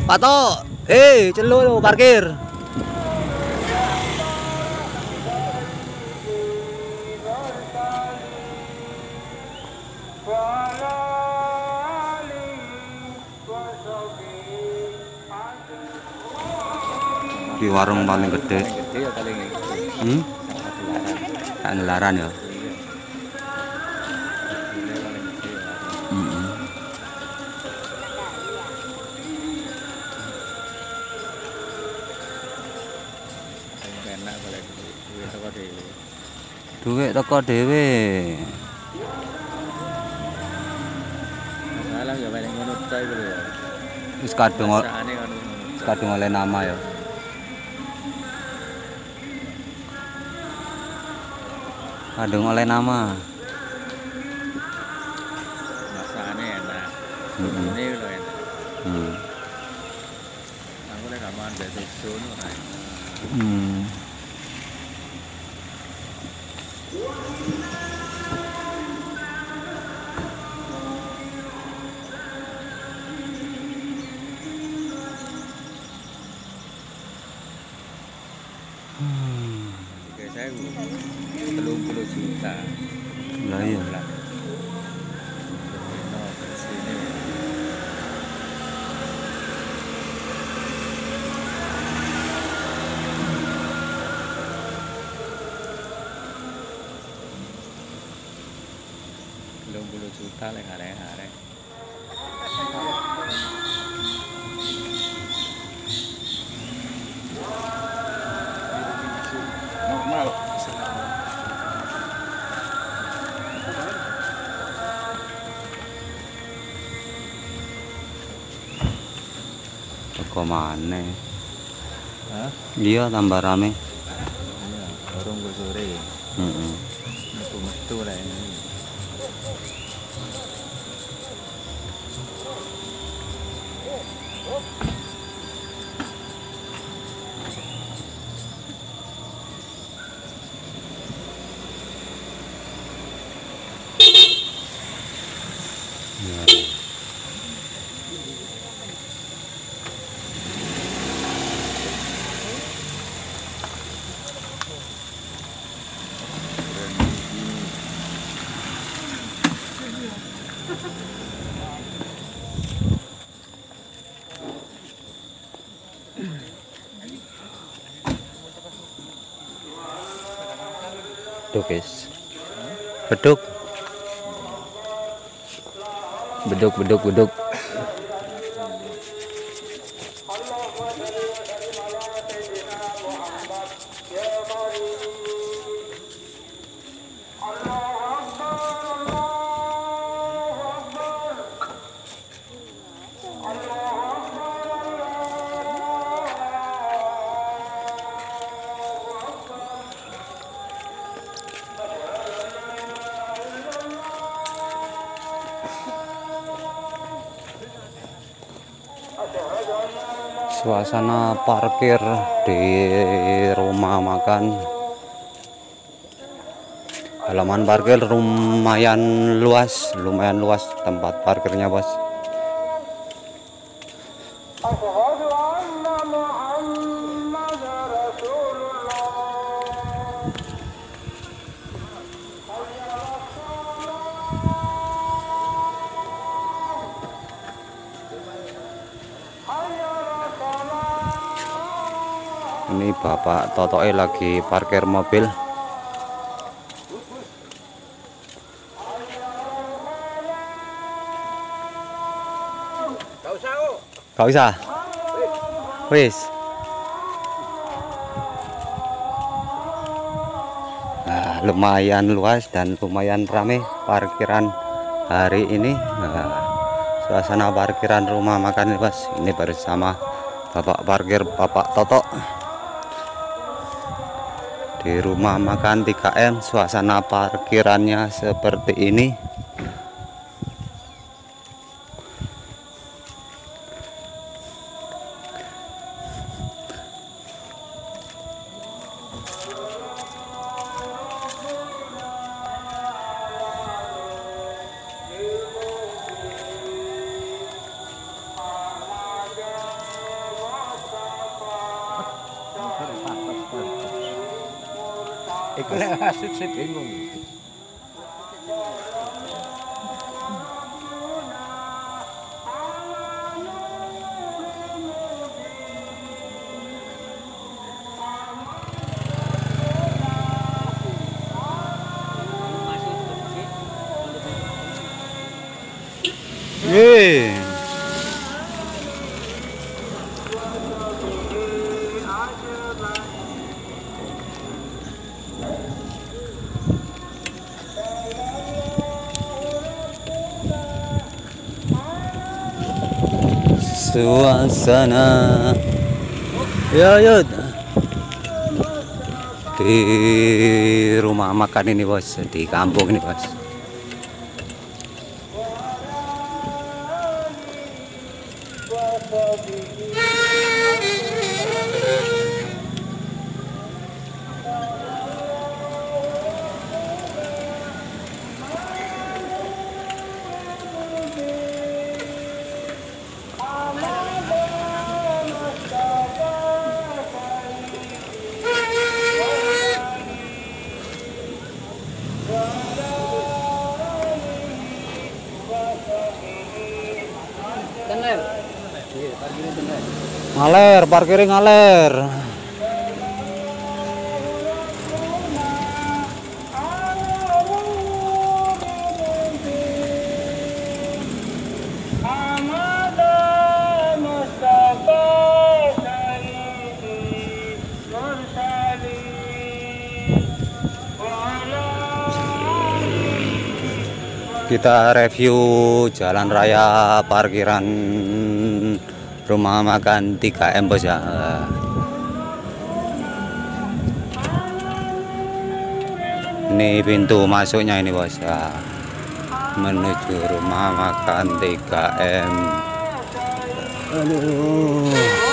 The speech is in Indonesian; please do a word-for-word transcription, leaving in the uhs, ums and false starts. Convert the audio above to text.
Pak Tok, eh celo lo parkir. Di warung paling gede. Gede ya paling gede. Hmm? Sangat Kayak ngelaran ya. Mm-mm. enak boleh duit toko dhewe. Duit toko dhewe. Masalah ya paling ngono tok iku lho. Wis kadung Rasane kan ngono. kadung oleh nama ya. Kadung oleh nama. Masakane enak. Mm-mm. Ini lho enak. Hmm. Aku lek gak mangan mbek susu ora enak. Hmm. Tiga sewu. telung puluh juta. Lah iya. No, sini. telung puluh juta lek arek-arek. Normal. Toko mana? Hah? Iya tambah rame. Iya, warung gue sore. Heeh. Metu-metu lah ini. Beduk guys. Beduk. Beduk beduk beduk. Suasana parkir di rumah makan. Halaman parkir lumayan luas, lumayan luas tempat parkirnya, Bos. Ini Bapak Totoe lagi parkir mobil. Gak usah. Wis. Nah, lumayan luas dan lumayan ramai parkiran hari ini. Nah, suasana parkiran rumah makan ini, Bos. Ini bersama Bapak parkir Bapak Toto. Di rumah makan tiga M suasana parkirannya seperti ini. Lek asik sih bingung. Yeay. Suasana ya ya di rumah makan ini bos, di kampung ini bos. Ngaler, parkirnya ngaler. Kita review jalan raya parkiran rumah makan tiga M bos ya. Ini pintu masuknya ini bos ya, menuju rumah makan tiga M. Aduh.